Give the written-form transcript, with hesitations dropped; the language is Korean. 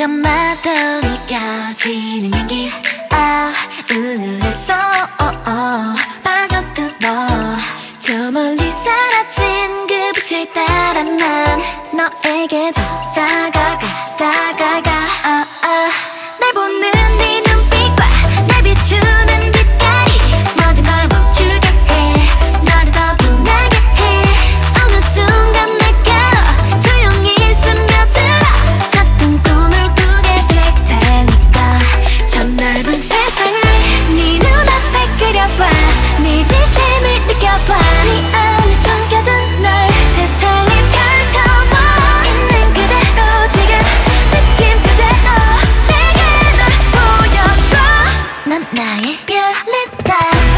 순간마다 느껴지는 향기 은은했어 빠져들어 저 멀리 사라진 그 빛을 따라 난 너에게 더 다가가 날 보는 네 눈빛과 날 비추는 빛깔이 모든 걸 멈추게 해 너를 더 빛나게 해 어느 순간 내게로 조용히 스며들어 같은 꿈을 꾸게 될 테니까 저 넓은 세상을 네 눈앞에 그려봐 네 진심을 느껴봐 네 안에 숨겨둔 널 세상에 펼쳐봐 있는 그대로 지금 느낌 그대로 내게 널 보여줘 넌 나의 별이다